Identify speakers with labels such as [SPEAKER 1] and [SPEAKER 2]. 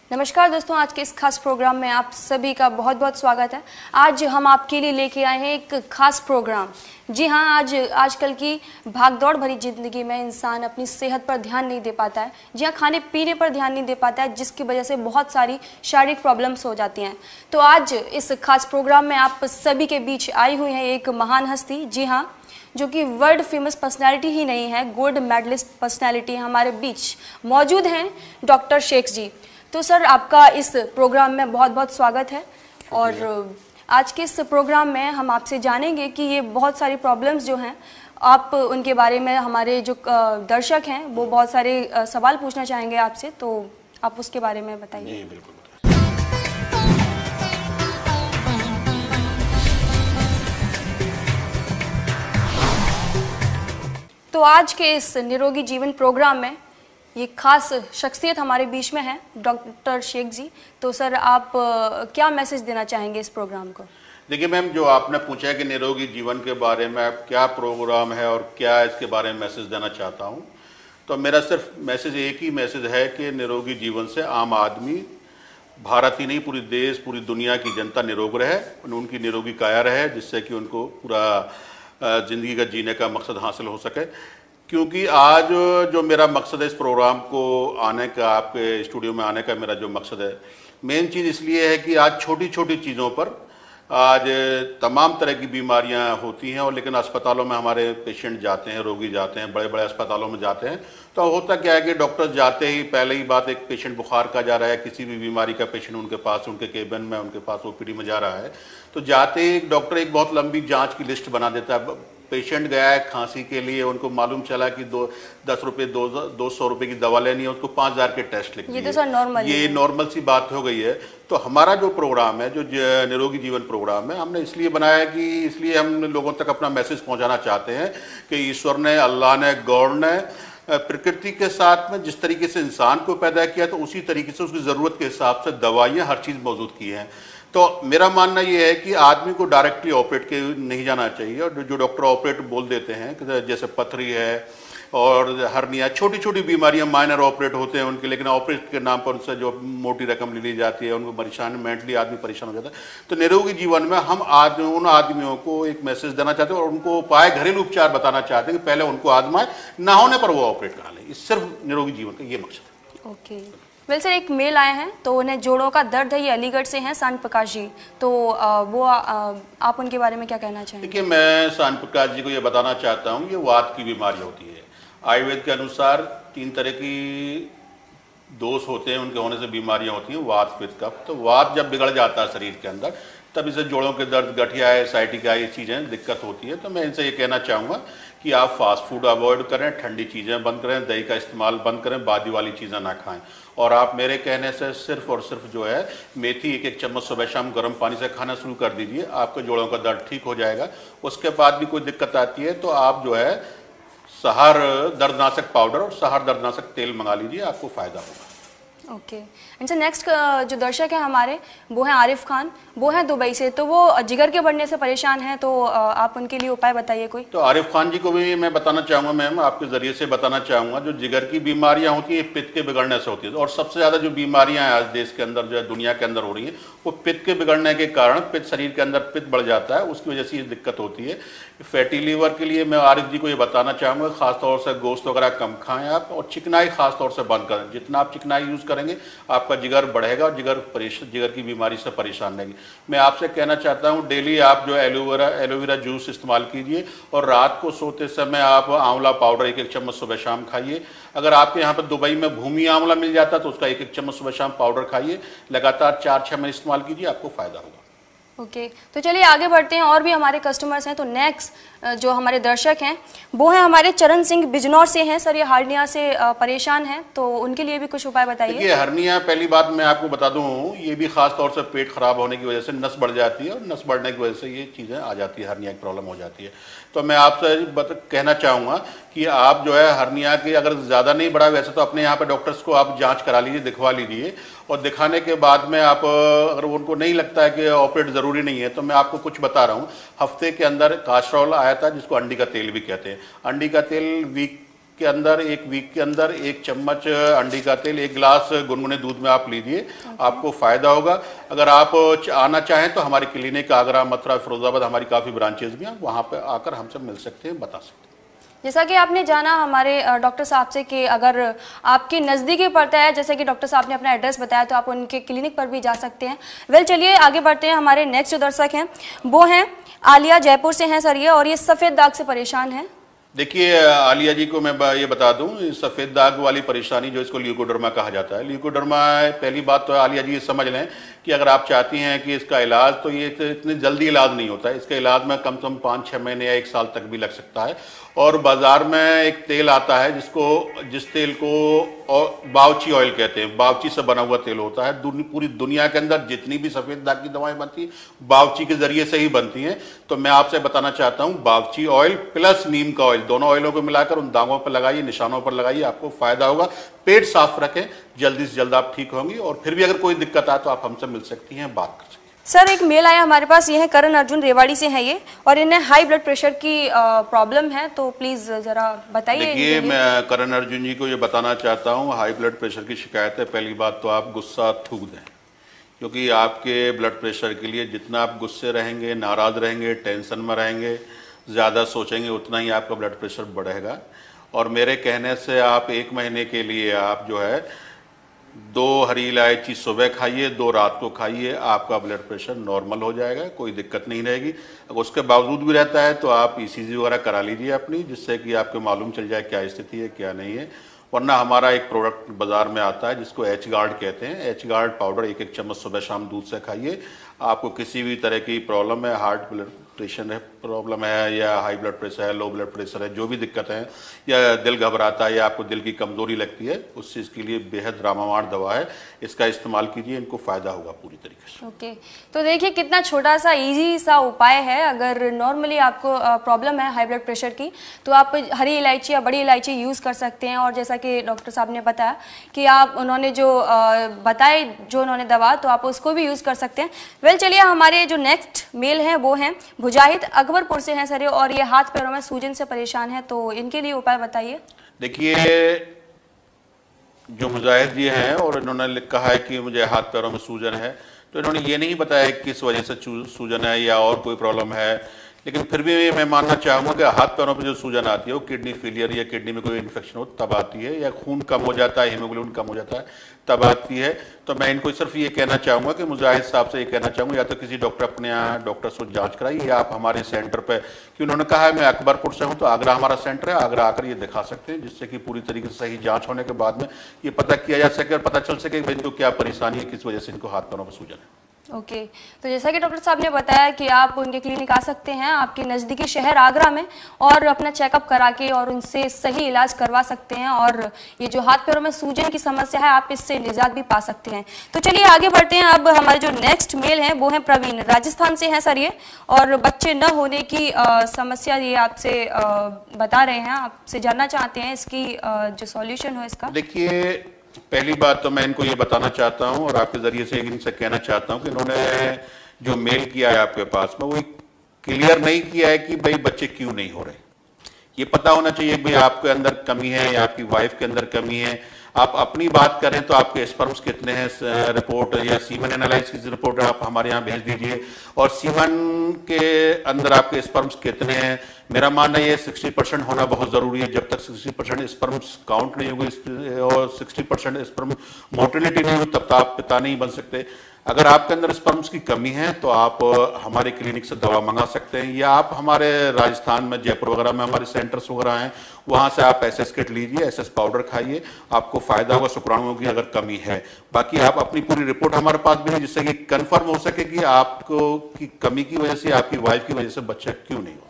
[SPEAKER 1] नमस्कार दोस्तों, आज के इस खास प्रोग्राम में आप सभी का बहुत बहुत स्वागत है। आज हम आपके लिए लेके आए हैं एक खास प्रोग्राम। जी हाँ, आजकल की भागदौड़ भरी ज़िंदगी में इंसान अपनी सेहत पर ध्यान नहीं दे पाता है। जी हाँ, खाने पीने पर ध्यान नहीं दे पाता है, जिसकी वजह से बहुत सारी शारीरिक प्रॉब्लम्स हो जाती हैं। तो आज इस खास प्रोग्राम में आप सभी के बीच आई हुई है एक महान हस्ती। जी हाँ, जो कि वर्ल्ड फेमस पर्सनैलिटी ही नहीं है, गोल्ड मेडलिस्ट पर्सनैलिटी हमारे बीच मौजूद हैं डॉक्टर शेख जी। तो सर, आपका इस प्रोग्राम में बहुत बहुत स्वागत है। और आज के इस प्रोग्राम में हम आपसे जानेंगे कि ये बहुत सारी प्रॉब्लम्स जो हैं, आप उनके बारे में, हमारे जो दर्शक हैं वो बहुत सारे सवाल पूछना चाहेंगे आपसे, तो आप उसके बारे में बताइए।
[SPEAKER 2] जी बिल्कुल।
[SPEAKER 1] तो आज के इस निरोगी जीवन प्रोग्राम में ये खास शख्सियत हमारे बीच में है, डॉक्टर शेख जी। तो सर, आप क्या मैसेज देना चाहेंगे इस प्रोग्राम को?
[SPEAKER 2] देखिए मैम, जो आपने पूछा है कि निरोगी जीवन के बारे में आप क्या प्रोग्राम है और क्या इसके बारे में मैसेज देना चाहता हूँ, तो मेरा सिर्फ मैसेज एक ही मैसेज है कि निरोगी जीवन से आम आदमी, भारत ही नहीं पूरी देश, पूरी दुनिया की जनता निरोग रहे, उनकी निरोगी काया रहे, जिससे कि उनको पूरा ज़िंदगी का जीने का मकसद हासिल हो सके। क्योंकि आज जो मेरा मकसद है इस प्रोग्राम को आने का, आपके स्टूडियो में आने का मेरा जो मकसद है, मेन चीज़ इसलिए है कि आज छोटी छोटी चीज़ों पर आज तमाम तरह की बीमारियां होती हैं, और लेकिन अस्पतालों में हमारे पेशेंट जाते हैं, रोगी जाते हैं, बड़े बड़े अस्पतालों में जाते हैं, तो होता क्या है कि डॉक्टर जाते ही पहले ही बात, एक पेशेंट बुखार का जा रहा है, किसी भी बीमारी का पेशेंट उनके पास, उनके केबिन में, उनके पास ओपीडी में जा रहा है, तो जाते ही डॉक्टर एक बहुत लंबी जाँच की लिस्ट बना देता है। पेशेंट गया है खांसी के लिए, उनको मालूम चला कि 200 रुपये की दवा लेनी है, उसको 5,000 के टेस्ट लिख दिए।
[SPEAKER 1] ये तो सर नॉर्मल,
[SPEAKER 2] ये नॉर्मल सी बात हो गई है। तो हमारा जो प्रोग्राम है, जो निरोगी जीवन प्रोग्राम है, हमने इसलिए बनाया कि इसलिए हम लोगों तक अपना मैसेज पहुंचाना चाहते हैं कि ईश्वर ने, अल्लाह ने, गॉड ने प्रकृति के साथ में जिस तरीके से इंसान को पैदा किया, तो उसी तरीके से उसकी ज़रूरत के हिसाब से दवाइयाँ, हर चीज़ मौजूद की हैं। तो मेरा मानना ये है कि आदमी को डायरेक्टली ऑपरेट के नहीं जाना चाहिए, और जो डॉक्टर ऑपरेट बोल देते हैं, जैसे पथरी है और हर्निया, छोटी छोटी बीमारियां माइनर ऑपरेट होते हैं उनके, लेकिन ऑपरेट के नाम पर उनसे जो मोटी रकम ले ली जाती है, उनको परेशान, मेंटली आदमी परेशान हो जाता है। तो निरोगी जीवन में हम उन आदमियों को एक मैसेज देना चाहते हैं और उनको उपाय, घरेलू उपचार बताना चाहते हैं कि पहले उनको आजमाए, ना होने पर वो ऑपरेट करा लें। सिर्फ निरोगी जीवन का ये मकसद है।
[SPEAKER 1] ओके वेल सर, एक मेल आए हैं, तो उन्हें जोड़ों का दर्द है, ये अलीगढ़ से हैं, सान प्रकाश जी। तो आप उनके बारे में क्या कहना चाहेंगे?
[SPEAKER 2] देखिए, मैं सान प्रकाश जी को ये बताना चाहता हूँ, ये वात की बीमारी होती है। आयुर्वेद के अनुसार 3 तरह की दोष होते हैं, उनके होने से बीमारियां होती हैं, वात, पित्त, कफ। तो वात जब बिगड़ जाता है शरीर के अंदर, तब इसे जोड़ों के दर्द, गठिया है, साइटिका, ये चीज़ें दिक्कत होती है। तो मैं इनसे ये कहना चाहूँगा कि आप फास्ट फूड अवॉइड करें, ठंडी चीज़ें बंद करें, दही का इस्तेमाल बंद करें, बादी वाली चीज़ें ना खाएं, और आप मेरे कहने से सिर्फ और सिर्फ जो है मेथी 1-1 चम्मच सुबह शाम गर्म पानी से खाना शुरू कर दीजिए, आपके जोड़ों का दर्द ठीक हो जाएगा। उसके बाद भी कोई दिक्कत आती है तो आप जो है सहर दर्दनाशक पाउडर और सहर दर्दनाशक तेल मंगा लीजिए, आपको फ़ायदा होगा।
[SPEAKER 1] ओके एंड सर, नेक्स्ट जो दर्शक हैं हमारे, वो हैं आरिफ खान, वो हैं दुबई से। तो वो जिगर के बढ़ने से परेशान हैं, तो आप उनके लिए उपाय बताइए कोई।
[SPEAKER 2] तो आरिफ खान जी को भी मैं बताना चाहूँगा, मैम आपके ज़रिए से बताना चाहूँगा, जो जिगर की बीमारियाँ होती हैं, पित्त के बिगड़ने से होती है, और सबसे ज़्यादा जो बीमारियाँ आज देश के अंदर, जो है दुनिया के अंदर हो रही हैं, वो पित्त के बिगड़ने के कारण, पित्त शरीर के अंदर पित्त बढ़ जाता है, उसकी वजह से ये दिक्कत होती है। फैटी लीवर के लिए मैं आरिफ जी को ये बताना चाहूँगा, खासतौर से गोश्त वगैरह कम खाएँ आप, और चिकनाई खासतौर से बंद करें। जितना आप चिकनाई यूज़ करेंगे, आपका जिगर बढ़ेगा और जिगर की बीमारी से परेशान रहेगी। मैं आपसे कहना चाहता हूँ, डेली आप जो एलोवेरा जूस इस्तेमाल कीजिए, और रात को सोते समय आप आंवला पाउडर 1-1 चम्मच सुबह शाम खाइए। अगर आपके यहाँ पर दुबई में भूमि आंवला मिल जाता है तो उसका 1-1 चम्मच सुबह शाम पाउडर खाइए, लगातार 4-6 महीने इस्तेमाल कीजिए, आपको फ़ायदा होगा।
[SPEAKER 1] ओके तो चलिए आगे बढ़ते हैं, और भी हमारे कस्टमर्स हैं। तो नेक्स्ट जो हमारे दर्शक हैं वो हैं हमारे चरण सिंह, बिजनौर से हैं। सर, ये हार्निया से परेशान हैं, तो उनके लिए भी कुछ उपाय बताइए।
[SPEAKER 2] देखिए, हर्निया, पहली बात मैं आपको बता दूं, ये भी खास तौर से पेट खराब होने की वजह से नस बढ़ जाती है, और नस बढ़ने की वजह से ये चीज़ें आ जाती है, हर्निया की प्रॉब्लम हो जाती है। तो मैं आपसे कहना चाहूँगा कि आप जो है हर्निया की, अगर ज़्यादा नहीं बढ़ा, वैसे तो अपने यहाँ पर डॉक्टर्स को आप जाँच करा लीजिए, दिखवा लीजिए, और दिखाने के बाद में आप, अगर उनको नहीं लगता है कि ऑपरेट ज़रूरी नहीं है, तो मैं आपको कुछ बता रहा हूँ। हफ्ते के अंदर कास्ट्रोल आया था, जिसको अंडी का तेल भी कहते हैं। अंडी का तेल वीक के अंदर, एक वीक के अंदर 1 चम्मच अंडी का तेल 1 गिलास गुनगुने दूध में आप लीजिए, आपको फायदा होगा। अगर आप आना चाहें तो हमारी क्लिनिक आगरा, मथुरा, फिरोजाबाद हमारी काफ़ी ब्रांचेज भी हैं, वहाँ पर आकर हमसे मिल सकते हैं, बता सकते हैं।
[SPEAKER 1] जैसा कि आपने जाना हमारे डॉक्टर साहब से कि अगर आपके नज़दीकी पड़ता है, जैसे कि डॉक्टर साहब ने अपना एड्रेस बताया, तो आप उनके क्लिनिक पर भी जा सकते हैं। वेल, चलिए आगे बढ़ते हैं। हमारे नेक्स्ट जो दर्शक हैं वो हैं आलिया, जयपुर से हैं सर ये, और ये सफ़ेद दाग से परेशान हैं।
[SPEAKER 2] देखिए आलिया जी को मैं ये बता दूं, सफ़ेद दाग वाली परेशानी जो इसको ल्यूकोडर्मा कहा जाता है, ल्यूकोडर्मा, पहली बात तो आलिया जी ये समझ लें कि अगर आप चाहती हैं कि इसका इलाज, तो ये इतनी जल्दी इलाज नहीं होता है। इसके इलाज में कम से कम 5-6 महीने या 1 साल तक भी लग सकता है। और बाज़ार में एक तेल आता है जिस तेल को बावची ऑयल कहते हैं, बावची से बना हुआ तेल होता है। पूरी दुनिया के अंदर जितनी भी सफ़ेद दाग की दवाएं बनती हैं बावची के ज़रिए से ही बनती हैं। तो मैं आपसे बताना चाहता हूँ, बावची ऑयल प्लस नीम का ऑयल, दोनों ऑयलों को मिलाकर उन दागों पर लगाइए, निशानों पर लगाइए, आपको फ़ायदा होगा। पेट साफ रखें, जल्दी से जल्द आप ठीक होंगी। और फिर भी अगर कोई दिक्कत आए तो आप हमसे मिल सकती हैं, बात कर सकती हैं।
[SPEAKER 1] सर एक मेल आया हमारे पास, ये है करण अर्जुन, रेवाड़ी से हैं ये, और इन्हें हाई ब्लड प्रेशर की प्रॉब्लम है, तो प्लीज़ ज़रा बताइए।
[SPEAKER 2] देखिए मैं करण अर्जुन जी को ये बताना चाहता हूँ, हाई ब्लड प्रेशर की शिकायत है। पहली बात तो आप गुस्सा थूक दें, क्योंकि आपके ब्लड प्रेशर के लिए जितना आप गुस्से रहेंगे, नाराज़ रहेंगे, टेंशन में रहेंगे, ज़्यादा सोचेंगे, उतना ही आपका ब्लड प्रेशर बढ़ेगा। और मेरे कहने से आप 1 महीने के लिए आप जो है 2 हरी इलायची सुबह खाइए, 2 रात को खाइए, आपका ब्लड प्रेशर नॉर्मल हो जाएगा, कोई दिक्कत नहीं रहेगी। अगर उसके बावजूद भी रहता है तो आप ECG वगैरह करा लीजिए अपनी, जिससे कि आपको मालूम चल जाए क्या स्थिति है क्या नहीं है। वरना हमारा एक प्रोडक्ट बाजार में आता है जिसको एच गार्ड कहते हैं, एच गार्ड पाउडर 1-1 चम्मच सुबह शाम दूध से खाइए। आपको किसी भी तरह की प्रॉब्लम है, हार्ट ब्लड प्रेशर है प्रॉब्लम है, या हाई ब्लड प्रेशर है, लो ब्लड प्रेशर है, जो भी दिक्कत है, या दिल घबराता है, या आपको दिल की कमजोरी लगती है, उस चीज़ के लिए बेहद रामामार दवा है, इसका इस्तेमाल कीजिए, इनको फ़ायदा होगा पूरी तरीके से।
[SPEAKER 1] ओके तो देखिए कितना छोटा सा इजी सा उपाय है। अगर नॉर्मली आपको प्रॉब्लम है हाई ब्लड प्रेशर की, तो आप हरी इलायची या बड़ी इलायची यूज़ कर सकते हैं। और जैसा कि डॉक्टर साहब ने बताया कि आप उन्होंने जो बताए जो उन्होंने दवा, तो आप उसको भी यूज़ कर सकते हैं। वेल चलिए हमारे जो नेक्स्ट मेल हैं वो हैं मुजाहिद, अकबरपुर से हैं सर, और ये हाथ पैरों में सूजन से परेशान है, तो इनके लिए उपाय बताइए।
[SPEAKER 2] देखिए जो मुजाहिद जी हैं और इन्होंने कहा है कि मुझे हाथ पैरों में सूजन है, तो इन्होंने ये नहीं बताया किस वजह से सूजन है या और कोई प्रॉब्लम है। लेकिन फिर भी मैं मानना चाहूँगा कि हाथ पैरों पे जो सूजन आती है वो किडनी फेलियर या किडनी में कोई इन्फेक्शन हो तब आती है, या खून कम हो जाता है, हीमोग्लोबिन कम हो जाता है तब आती है। तो मैं इनको सिर्फ ये कहना चाहूँगा कि मुजाहिद साहब से ये कहना चाहूँगा, या तो किसी डॉक्टर अपने यहाँ डॉक्टर से जांच कराइए, या आप हमारे सेंटर पे, कि उन्होंने कहा है मैं अकबरपुर से हूँ तो आगरा हमारा सेंटर है, आगरा आकर ये दिखा सकते हैं, जिससे कि पूरी तरीके से सही जाँच होने के बाद में ये पता किया जा सके और पता चल सके कि इनको क्या परेशानी है, किस वजह से इनको हाथ पैरों में सूजन है।
[SPEAKER 1] ओके तो जैसा कि डॉक्टर साहब ने बताया कि आप उनके क्लिनिक आ सकते हैं आपके नज़दीकी शहर आगरा में, और अपना चेकअप करा के और उनसे सही इलाज करवा सकते हैं, और ये जो हाथ पैरों में सूजन की समस्या है आप इससे निजात भी पा सकते हैं। तो चलिए आगे बढ़ते हैं। अब हमारे जो नेक्स्ट मेल हैं वो हैं प्रवीण, राजस्थान से हैं सर ये, और बच्चे न होने की समस्या ये आपसे बता रहे हैं, आपसे जानना चाहते हैं इसकी जो सॉल्यूशन हो इसका।
[SPEAKER 2] देखिए पहली बात तो मैं इनको ये बताना चाहता हूँ और आपके जरिए से इनसे कहना चाहता हूँ कि इन्होंने जो मेल किया है आपके पास में वो क्लियर नहीं किया है कि भाई बच्चे क्यों नहीं हो रहे। ये पता होना चाहिए भाई आपके अंदर कमी है या आपकी वाइफ के अंदर कमी है। आप अपनी बात करें तो आपके स्पर्म्स कितने हैं, रिपोर्ट या सीमन एनालिसिस की रिपोर्ट आप हमारे यहाँ भेज दीजिए, और सीमन के अंदर आपके स्पर्म्स कितने हैं। मेरा मानना ये 60% होना बहुत ज़रूरी है। जब तक 60% स्पर्म्स काउंट नहीं होगी और 60% स्पर्म मोटिलिटी नहीं होगी तब तक आप पिता नहीं बन सकते। अगर आपके अंदर स्पर्म्स की कमी है तो आप हमारे क्लिनिक से दवा मंगा सकते हैं, या आप हमारे राजस्थान में जयपुर वगैरह में हमारे सेंटर्स वगैरह हैं, वहाँ से आप SS किट लीजिए, SS पाउडर खाइए, आपको फायदा होगा शुक्राणुओं की अगर कमी है। बाकी आप अपनी पूरी रिपोर्ट हमारे पास भेजें जिससे कि कंफर्म हो सके कि आपको की कमी की वजह से आपकी वाइफ की वजह से बच्चा क्यों नहीं हो।